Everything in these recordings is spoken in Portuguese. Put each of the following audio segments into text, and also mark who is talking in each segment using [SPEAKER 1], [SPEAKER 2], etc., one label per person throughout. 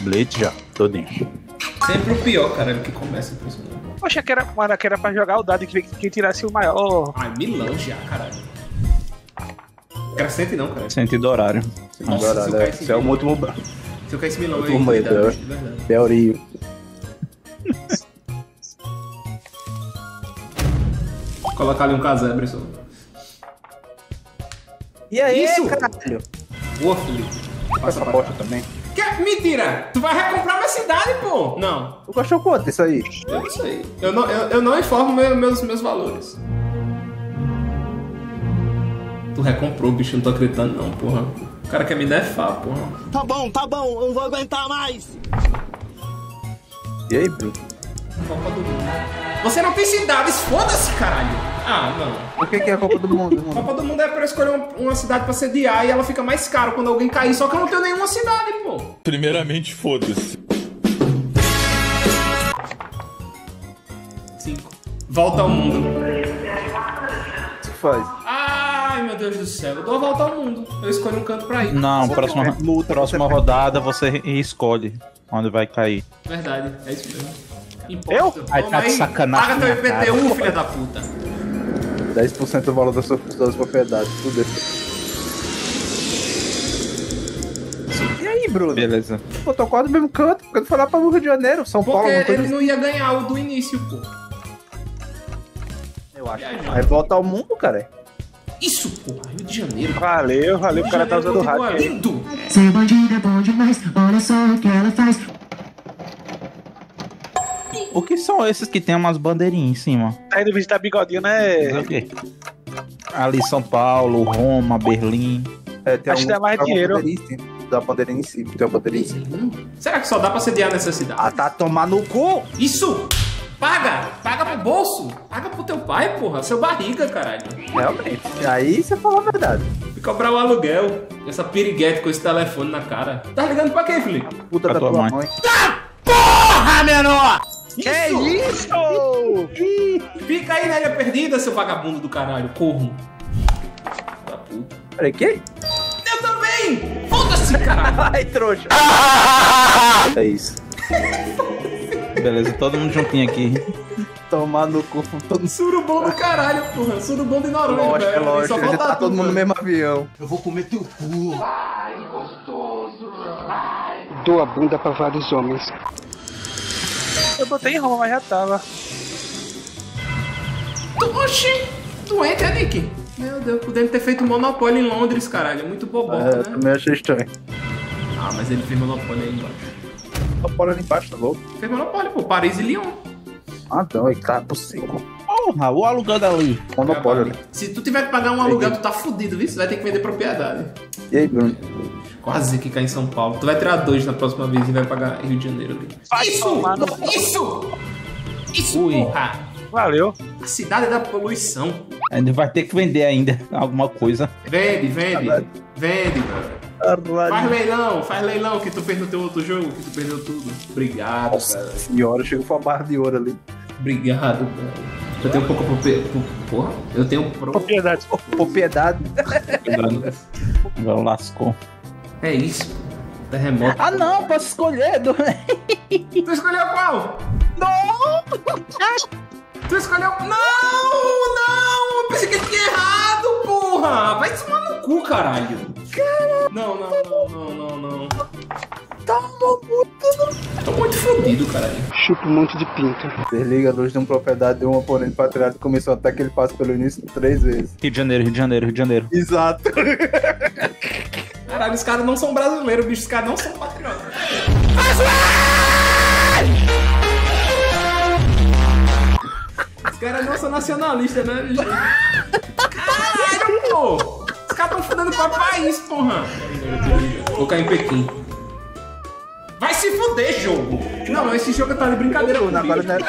[SPEAKER 1] Blade já, todinho.
[SPEAKER 2] Sempre o pior, caralho, que começa com isso.
[SPEAKER 3] Poxa, que era pra jogar o dado que tirasse o maior.
[SPEAKER 2] Ai, milão já, caralho. Crescente não, cara.
[SPEAKER 1] Sentido horário.
[SPEAKER 2] Nossa, se eu cair
[SPEAKER 4] Esse é o último.
[SPEAKER 2] Se eu cair esse milão aí,
[SPEAKER 4] Último medo,
[SPEAKER 2] cuidado, de verdade.
[SPEAKER 4] Teoria.
[SPEAKER 2] Colocar ali um casebre só.
[SPEAKER 4] E aí,
[SPEAKER 2] Isso?
[SPEAKER 4] caralho?
[SPEAKER 2] Boa, Felipe. Passa
[SPEAKER 4] Essa
[SPEAKER 2] pra
[SPEAKER 4] porta
[SPEAKER 2] cá.
[SPEAKER 4] também.
[SPEAKER 2] Que? Mentira! Tu vai recomprar minha cidade, pô! Não.
[SPEAKER 4] Tu gostou quanto disso aí?
[SPEAKER 2] Eu não sei. Eu não informo meus valores. Tu recomprou, bicho. Eu não tô acreditando, não, porra. O cara quer me defar, porra.
[SPEAKER 5] Tá bom, eu não vou aguentar mais.
[SPEAKER 4] E aí, Bruno?
[SPEAKER 2] Copa do Mundo. Você não tem cidades, foda-se, caralho! Ah, não.
[SPEAKER 4] O que é a Copa do Mundo?
[SPEAKER 2] Copa do Mundo é pra eu escolher uma cidade pra sediar e ela fica mais cara quando alguém cair, só que eu não tenho nenhuma cidade, pô.
[SPEAKER 6] Primeiramente, foda-se.
[SPEAKER 2] 5. Volta ao mundo.
[SPEAKER 4] O que faz?
[SPEAKER 2] Ai, meu Deus do céu. Eu dou a volta ao mundo. Eu escolho um canto pra ir.
[SPEAKER 1] Não, próxima rodada você escolhe onde vai cair.
[SPEAKER 2] Verdade, é isso mesmo.
[SPEAKER 1] Eu? Ai, tá de sacanagem
[SPEAKER 2] Paga teu
[SPEAKER 1] na cara.
[SPEAKER 2] IPTU, filha da puta.
[SPEAKER 4] 10% do valor das suas propriedades. Tudo E aí, Bruno?
[SPEAKER 1] Beleza.
[SPEAKER 4] Pô, tô quase no mesmo canto, porque eu foi lá pra Rio de Janeiro, São Paulo.
[SPEAKER 2] Porque
[SPEAKER 4] Não tô
[SPEAKER 2] ele não ia ganhar o do início, pô.
[SPEAKER 4] Eu acho. Aí volta ao mundo, cara.
[SPEAKER 2] Isso, porra, Rio de Janeiro.
[SPEAKER 3] Valeu, o cara tá usando o hack aí.
[SPEAKER 2] lindo.
[SPEAKER 7] Ser bandida é bom demais, olha só o que ela faz.
[SPEAKER 1] O que são esses que tem umas bandeirinhas em cima?
[SPEAKER 3] Tá indo visitar bigodinho, né?
[SPEAKER 1] O quê? Ali São Paulo, Roma, Berlim.
[SPEAKER 4] É, tem
[SPEAKER 3] Acho que dá mais dinheiro.
[SPEAKER 4] Da bandeirinha em si, tem uma bandeirinha em si.
[SPEAKER 2] Será que só dá pra sediar nessa cidade?
[SPEAKER 4] Ah, tá tomar no cu!
[SPEAKER 2] Isso! Paga! Paga pro bolso! Paga pro teu pai, porra. Seu barriga, caralho.
[SPEAKER 4] Realmente. Aí você falou a verdade.
[SPEAKER 2] E cobrar o aluguel. Essa piriguete com esse telefone na cara. Tá ligando pra quê, Felipe?
[SPEAKER 4] Puta
[SPEAKER 1] Pra
[SPEAKER 4] da
[SPEAKER 1] tua
[SPEAKER 4] tua
[SPEAKER 1] mãe.
[SPEAKER 4] mãe.
[SPEAKER 2] Porra, menor!
[SPEAKER 3] Que isso?
[SPEAKER 2] Fica aí na ilha perdida, seu vagabundo do caralho. Corno. Da puta.
[SPEAKER 4] Peraí, que?
[SPEAKER 2] Eu também! Foda-se, caralho!
[SPEAKER 4] Ai, trouxa. É isso.
[SPEAKER 1] Beleza, todo mundo juntinho aqui.
[SPEAKER 4] Tomar no cu. Todo...
[SPEAKER 2] Surubom do caralho, porra. Surubom de Noronha,
[SPEAKER 4] Lógico, é
[SPEAKER 2] velho.
[SPEAKER 4] lógico.
[SPEAKER 2] Só
[SPEAKER 4] Já
[SPEAKER 2] falta
[SPEAKER 4] tá todo mundo no
[SPEAKER 2] velho.
[SPEAKER 4] mesmo avião.
[SPEAKER 5] Eu vou comer teu cu.
[SPEAKER 8] Dou a bunda para vários homens.
[SPEAKER 3] Eu botei em Roma, mas já tava.
[SPEAKER 2] Oxi! Doente, é, Nick? Meu Deus, podendo ter feito Monopólio em Londres, caralho. É muito bobão,
[SPEAKER 4] É, eu
[SPEAKER 2] né?
[SPEAKER 4] também achei estranho.
[SPEAKER 2] Ah, mas ele fez Monopólio aí embaixo.
[SPEAKER 4] Só bora ali embaixo, tá louco?
[SPEAKER 2] Fez Monopólio, pô. Paris e Lyon.
[SPEAKER 4] Ah, não, aí tá possível.
[SPEAKER 1] Porra, o alugando ali.
[SPEAKER 4] Monopólio ali.
[SPEAKER 2] Se tu tiver que pagar um aluguel, tu tá fudido, viu? Você vai ter que vender propriedade.
[SPEAKER 4] E aí, Bruno?
[SPEAKER 2] Quase que cai em São Paulo. Tu vai tirar 2 na próxima vez e vai pagar Rio de Janeiro ali.
[SPEAKER 3] Vai
[SPEAKER 2] Isso!
[SPEAKER 3] tomar no-
[SPEAKER 2] Isso! Isso,
[SPEAKER 1] Ui.
[SPEAKER 2] porra!
[SPEAKER 3] Valeu.
[SPEAKER 2] A cidade é da poluição.
[SPEAKER 1] Ainda vai ter que vender ainda alguma coisa.
[SPEAKER 2] Vende, vende. Vende, cara. Faz leilão que tu fez no teu outro jogo, que tu perdeu tudo. Obrigado,
[SPEAKER 4] Nossa
[SPEAKER 2] cara.
[SPEAKER 4] senhora, chegou com uma barra de ouro ali.
[SPEAKER 2] Obrigado, cara. Eu tenho um pouco porra, eu tenho
[SPEAKER 3] Propriedade.
[SPEAKER 4] Propriedade.
[SPEAKER 1] Cuidado. Agora lascou.
[SPEAKER 2] É isso, pô. Terremoto.
[SPEAKER 1] Ah não, posso escolher.
[SPEAKER 2] Tu escolheu qual?
[SPEAKER 1] Não!
[SPEAKER 2] Tu escolheu. Não! Não! Eu pensei que ele tinha errado, porra! Vai tomar no cu, caralho! Caralho! Não. Tô muito fodido, caralho.
[SPEAKER 8] Chupa um monte de pinto.
[SPEAKER 4] Desliga a luz de uma propriedade de um oponente patriota e começou a atacar que ele passa pelo início 3 vezes.
[SPEAKER 1] Rio de Janeiro.
[SPEAKER 4] Exato.
[SPEAKER 2] Caralho, os caras não são brasileiros, bicho. Os caras não são patriotas. Os caras não são nacionalistas, né, bicho? Caralho, pô! Os caras tão fudendo com o país, porra! Vou cair em Pequim. Vai se fuder, jogo! Não, esse jogo tá de brincadeira
[SPEAKER 4] Bruno,
[SPEAKER 2] comigo.
[SPEAKER 4] agora não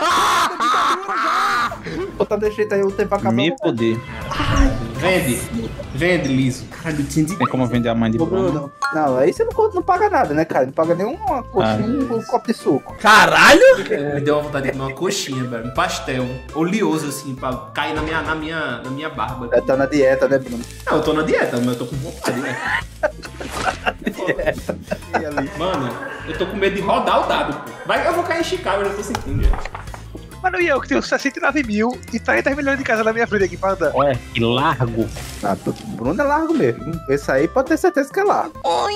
[SPEAKER 4] é. Botar de jeito aí o tempo acabou.
[SPEAKER 1] Me poder.
[SPEAKER 2] Vende, liso. Caralho, tinha de...
[SPEAKER 1] Tem como vender a mãe de
[SPEAKER 4] Ô,
[SPEAKER 1] Bruno?
[SPEAKER 4] Bruno. Não, aí você não paga nada, né, cara? Não paga nem uma coxinha e um copo de suco.
[SPEAKER 2] Me deu uma vontade de comer uma coxinha, velho. Um pastel. Oleoso, assim, pra cair na minha barba.
[SPEAKER 4] É, tá na dieta, né, Bruno?
[SPEAKER 2] Não, eu tô na dieta, mas eu tô com vontade, né? Mano, eu tô com medo de rodar o dado, pô. Eu vou cair em Chicago, eu já tô sentindo já.
[SPEAKER 3] Mano, e eu que tenho 69 mil e 30 milhões de casa na minha frente aqui pra andar.
[SPEAKER 1] Olha, que largo.
[SPEAKER 4] Bruno é largo mesmo. Esse aí pode ter certeza que é largo.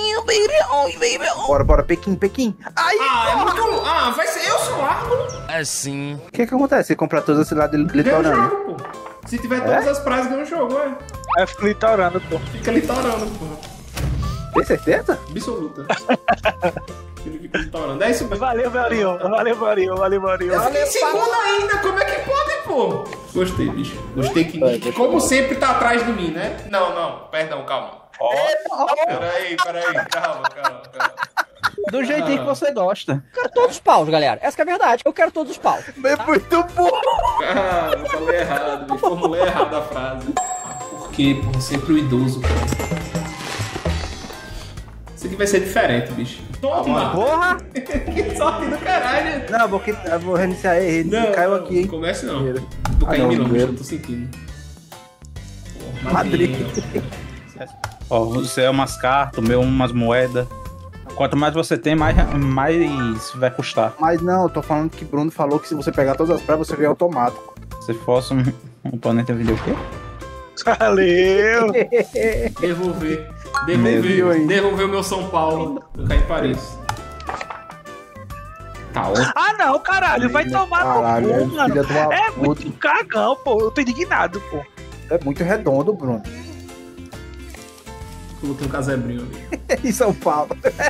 [SPEAKER 4] Bora, Pequim. Ai,
[SPEAKER 2] É muito... vai ser... Eu sou largo.
[SPEAKER 5] Assim.
[SPEAKER 4] o que acontece se comprar todos esse lado
[SPEAKER 2] Ganha o
[SPEAKER 4] litorâneo?
[SPEAKER 2] jogo, pô. Se tiver todas as praias, ganha o jogo,
[SPEAKER 3] Aí eu fico litorando, pô.
[SPEAKER 2] Fica litorando, pô.
[SPEAKER 4] Tem certeza?
[SPEAKER 2] Absoluta. Ele fica litorando. É isso mesmo.
[SPEAKER 3] Valeu, Marinho.
[SPEAKER 2] Eu fiquei em segundo ainda, como é que pode, pô? Gostei, bicho. Gostei que, como sempre, tá atrás de mim, né? Não, perdão, calma. Peraí, calma.
[SPEAKER 1] Do jeitinho que você gosta.
[SPEAKER 9] Eu quero todos os paus, galera. Essa que é a verdade. Eu quero todos os paus.
[SPEAKER 4] É muito bom.
[SPEAKER 2] Cara, eu falei errado, bicho. Formulei errado a frase. Por quê, pô? Sempre o idoso, pô. Isso aqui vai ser diferente, bicho. Toma!
[SPEAKER 4] Porra!
[SPEAKER 2] Que sorte do caralho!
[SPEAKER 4] Não, eu vou reiniciar ele. Caiu aqui, hein?
[SPEAKER 2] Não comece não. Vou cair em Milão, bicho. Eu tô sentindo. Pô,
[SPEAKER 4] Madrid.
[SPEAKER 1] Ó, você é umas cartas, o meu umas moedas. Quanto mais você tem, mais vai custar.
[SPEAKER 4] Mas não, eu tô falando que Bruno falou que se você pegar todas as praias, você vê automático.
[SPEAKER 1] Se fosse um oponente, eu diria o quê?
[SPEAKER 3] Valeu.
[SPEAKER 2] Devolver o meu São Paulo. Eu caí em Paris. Tá ótimo.
[SPEAKER 3] Ah, não, caralho. Vai tomar no
[SPEAKER 4] Caralho,
[SPEAKER 3] cu, mano.
[SPEAKER 4] filha de uma
[SPEAKER 3] É
[SPEAKER 4] puta.
[SPEAKER 3] muito cagão, pô. Eu tô indignado, pô.
[SPEAKER 4] É muito redondo, Bruno.
[SPEAKER 2] Coloquei um casebrinho ali.
[SPEAKER 4] Em São Paulo.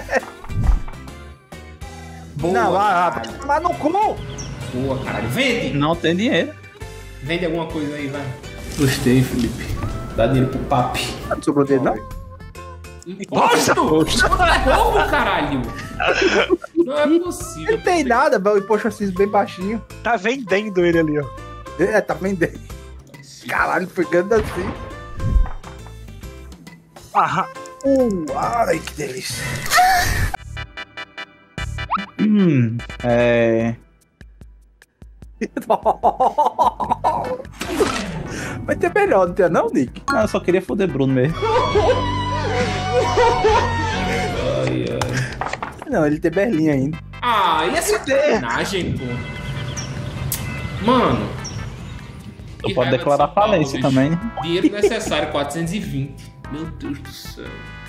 [SPEAKER 2] Boa,
[SPEAKER 4] Não,
[SPEAKER 2] caralho.
[SPEAKER 4] mas não como?
[SPEAKER 2] Boa, caralho. Vende!
[SPEAKER 1] Não tem dinheiro.
[SPEAKER 2] Vende alguma coisa aí, vai. Gostei, Felipe. Dá dinheiro pro papi.
[SPEAKER 4] Não sobrou dele, não?
[SPEAKER 2] Imposto! Como, caralho? Não é possível.
[SPEAKER 4] Não tem nada, o imposto assim bem baixinho.
[SPEAKER 3] Tá vendendo ele ali, ó.
[SPEAKER 4] É, tá vendendo. Caralho, foi grande assim.
[SPEAKER 3] Aham.
[SPEAKER 4] Ai, que delícia. Vai ter melhor, não tem não, Nick?
[SPEAKER 1] Não, eu só queria foder Bruno mesmo.
[SPEAKER 4] Não, ele tem Berlim ainda.
[SPEAKER 2] E essa sacanagem, pô. Mano.
[SPEAKER 1] Tu
[SPEAKER 2] que
[SPEAKER 1] pode
[SPEAKER 2] raiva
[SPEAKER 1] declarar
[SPEAKER 2] de São Paulo,
[SPEAKER 1] falência
[SPEAKER 2] bicho.
[SPEAKER 1] também, né?
[SPEAKER 2] Dinheiro necessário, 420. Meu Deus do céu.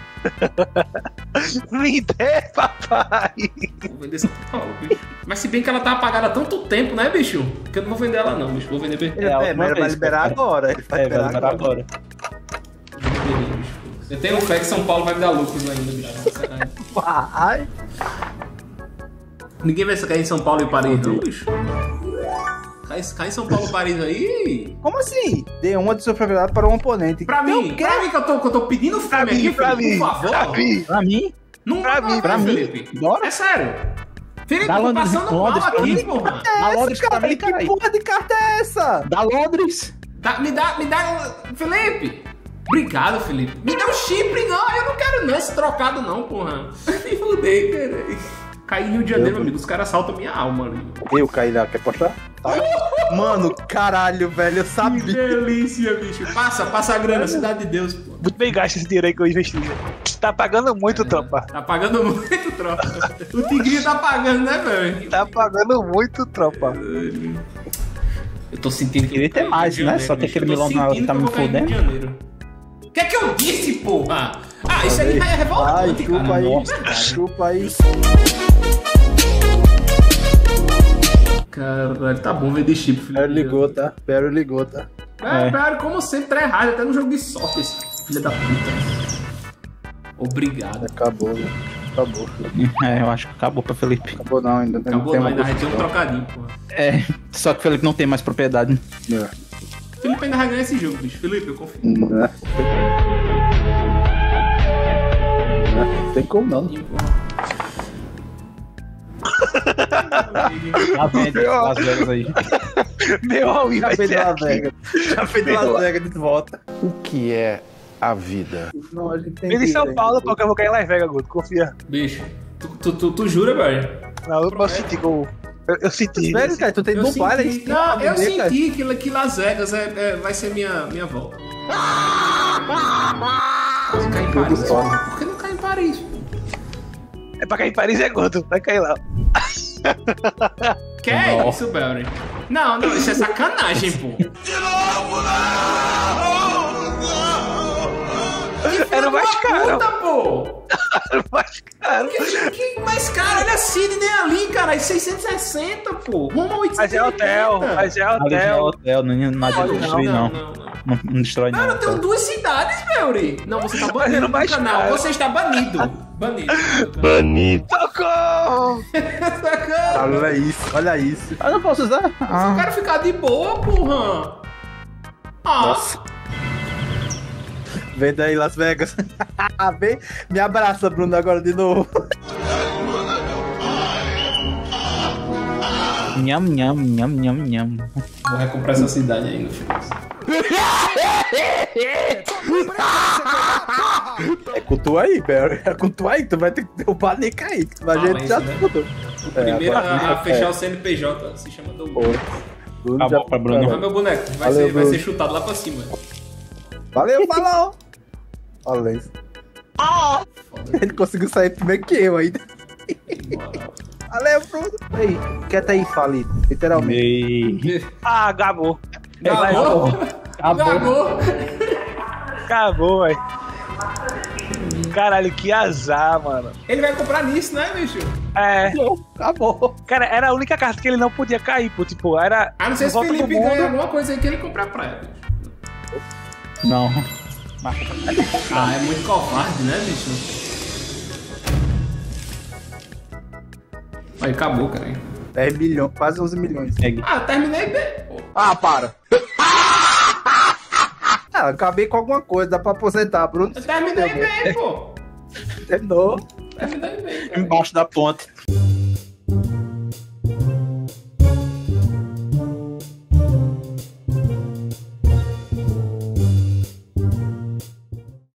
[SPEAKER 3] Me dê, papai.
[SPEAKER 2] Vou vender São Paulo, bicho. Mas se bem que ela tá apagada há tanto tempo, né, bicho? Que eu não vou vender ela não, bicho. Vou vender bem.
[SPEAKER 4] Mas ele vai liberar agora. Ele vai
[SPEAKER 1] Vai liberar agora.
[SPEAKER 2] Eu tenho fé que São Paulo vai me dar lucros ainda, bicho. Sacanagem.
[SPEAKER 4] Ai.
[SPEAKER 2] Ninguém vai cair em São Paulo e Paris, não, bicho. Cai em São Paulo e Paris aí.
[SPEAKER 4] Como assim? Dê uma de sua propriedade para um oponente.
[SPEAKER 2] Pra mim que eu tô pedindo fome aqui, Felipe, por favor.
[SPEAKER 1] Pra mim?
[SPEAKER 2] Não
[SPEAKER 1] pra mim.
[SPEAKER 2] Felipe.
[SPEAKER 1] Bora.
[SPEAKER 2] É sério. Felipe,
[SPEAKER 1] Dá
[SPEAKER 2] tô
[SPEAKER 1] Londres,
[SPEAKER 2] passando mal
[SPEAKER 1] Londres pra
[SPEAKER 2] aqui,
[SPEAKER 1] mim.
[SPEAKER 2] porra.
[SPEAKER 1] Dá Londres pra mim,
[SPEAKER 4] Que
[SPEAKER 1] caralho.
[SPEAKER 4] porra de carta é essa?
[SPEAKER 1] Dá Londres.
[SPEAKER 2] Me dá, Felipe. Obrigado, Felipe. Me dá um Chipre, não. Eu não quero não esse trocado não, porra. Me fudei, cara. Caí no Rio de Janeiro, amigo. Os caras saltam minha alma ali.
[SPEAKER 4] Eu caí lá, quer postar? Mano, caralho, velho, eu
[SPEAKER 2] Que
[SPEAKER 4] sabia.
[SPEAKER 2] delícia, bicho. Passa a grana, cidade de Deus, pô.
[SPEAKER 3] Muito bem gasto esse dinheiro aí que eu investi. Tá pagando muito, tropa.
[SPEAKER 2] Tá pagando muito, tropa. O Tigrinho tá pagando, né, velho?
[SPEAKER 3] Tá pagando muito, tropa.
[SPEAKER 2] Eu tô sentindo que
[SPEAKER 1] Queria ter mais, né? Só que aquele Milão na hora tá me fudendo.
[SPEAKER 2] O que é que eu disse, porra? Isso aí é revoltante,
[SPEAKER 4] Chupa
[SPEAKER 2] cara.
[SPEAKER 4] aí,
[SPEAKER 2] Nossa,
[SPEAKER 4] chupa aí.
[SPEAKER 2] Caralho, tá bom vender chip, filho.
[SPEAKER 4] Pério ligou, tá?
[SPEAKER 2] Pério, como sempre, tá errado. Até no jogo de sorte, esse filho da puta. Obrigado.
[SPEAKER 4] Acabou, né? Acabou.
[SPEAKER 1] Eu acho que acabou pra Felipe.
[SPEAKER 4] Acabou não, ainda não
[SPEAKER 2] Acabou
[SPEAKER 4] tem
[SPEAKER 2] não,
[SPEAKER 4] uma
[SPEAKER 2] ainda vai ter um
[SPEAKER 4] construção.
[SPEAKER 2] trocadinho, porra.
[SPEAKER 1] Só que o Felipe não tem mais propriedade.
[SPEAKER 4] É.
[SPEAKER 2] Felipe ainda vai ganhar esse jogo, bicho. Felipe, eu confio.
[SPEAKER 4] Não tem como não.
[SPEAKER 1] Já vende Las Vegas aí.
[SPEAKER 3] Meu amigo,
[SPEAKER 4] Já
[SPEAKER 3] vai
[SPEAKER 4] fez
[SPEAKER 3] ser
[SPEAKER 4] Las
[SPEAKER 3] aqui.
[SPEAKER 4] Vegas. Já fez Las Vegas de volta.
[SPEAKER 5] O que é a vida?
[SPEAKER 4] Não, a gente tem
[SPEAKER 3] Vem em
[SPEAKER 4] que-
[SPEAKER 3] São Paulo, porque eu vou cair em Las Vegas, Guto. Confia.
[SPEAKER 2] Bicho, tu jura, velho?
[SPEAKER 3] Não, eu posso sentir que eu senti.
[SPEAKER 4] Sério, cara, tu tem
[SPEAKER 2] Eu
[SPEAKER 4] no baile
[SPEAKER 2] senti,
[SPEAKER 4] aí.
[SPEAKER 2] não, eu
[SPEAKER 4] Vender, cara.
[SPEAKER 2] senti que Las Vegas vai ser minha volta. Cai em Paris. Por que não cai em Paris.
[SPEAKER 3] É pra cair em Paris é gordo, vai cair lá.
[SPEAKER 2] Que é isso, Belry? Não, isso é sacanagem, pô.
[SPEAKER 3] Era o mais caro.
[SPEAKER 2] Puta, pô.
[SPEAKER 3] Era o mais caro.
[SPEAKER 2] Que mais caro? Olha a Sydney ali, cara. 660, pô. Roma 850.
[SPEAKER 3] Mas é hotel, mas é
[SPEAKER 1] Ali já é
[SPEAKER 3] hotel.
[SPEAKER 1] hotel, não adianta destruir, não. Não destrói, não.
[SPEAKER 2] Mano, eu tenho 2 cidades, Belry. Não, você tá
[SPEAKER 3] Mas
[SPEAKER 2] banido
[SPEAKER 3] era
[SPEAKER 2] do
[SPEAKER 3] mais
[SPEAKER 2] canal.
[SPEAKER 3] caro.
[SPEAKER 2] Você está banido. Banido.
[SPEAKER 3] Socorro!
[SPEAKER 4] Olha isso, olha isso.
[SPEAKER 1] Eu não posso usar.
[SPEAKER 2] Eu quero ficar de boa, porra.
[SPEAKER 4] Nossa. Vem daí, Las Vegas. Vem, me abraça, Bruno, agora de novo.
[SPEAKER 1] Nham, nham, nham, nham, nham.
[SPEAKER 2] Vou recomprar essa cidade aí no final.
[SPEAKER 4] É com tu aí, Barry. É com tu aí, tu vai ter que derrubar Nica aí. A gente já tudo.
[SPEAKER 2] O primeiro a fechar o CNPJ se chama do.
[SPEAKER 1] Acabou pra Bruno.
[SPEAKER 2] Vai, meu boneco. Vai ser chutado lá pra cima.
[SPEAKER 4] Valeu, falou! Olha isso. Ele conseguiu sair primeiro que eu ainda. Valeu, Bruno. Aí, quieta aí, falido. Literalmente.
[SPEAKER 3] Ah, acabou. Acabou, velho. Caralho, que azar, mano.
[SPEAKER 2] Ele vai comprar nisso, né, bicho?
[SPEAKER 3] É.
[SPEAKER 4] Acabou.
[SPEAKER 3] Cara, era a única carta que ele não podia cair, pô. Tipo, era.
[SPEAKER 2] Ah, não sei se o
[SPEAKER 3] Volta do
[SPEAKER 2] Felipe
[SPEAKER 3] Mundo.
[SPEAKER 2] ganha alguma coisa aí que ele comprar pra ela.
[SPEAKER 1] Não.
[SPEAKER 2] Ah, é muito covarde, né, bicho? Aí acabou, cara.
[SPEAKER 4] 10 milhões, quase 11 milhões.
[SPEAKER 2] Ah, terminei bem, pô.
[SPEAKER 4] Ah, para. Ah, acabei com alguma coisa, dá pra aposentar, Bruno.
[SPEAKER 2] Eu terminei bem, pô.
[SPEAKER 4] Terminou.
[SPEAKER 2] Terminei bem, cara.
[SPEAKER 1] Embaixo da ponte.